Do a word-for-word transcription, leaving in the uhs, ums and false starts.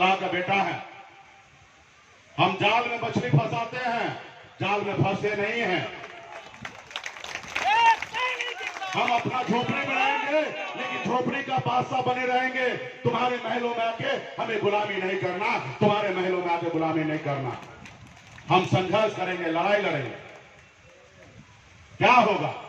अल्लाह का बेटा है। हम जाल में मछली फंसाते हैं, जाल में फंसते नहीं हैं। हम अपना झोपड़ी में रहेंगे, लेकिन झोपड़ी का बादशाह बने रहेंगे। तुम्हारे महलों में आके हमें गुलामी नहीं करना, तुम्हारे महलों में आके गुलामी नहीं करना। हम संघर्ष करेंगे, लड़ाई लड़ेंगे। क्या होगा?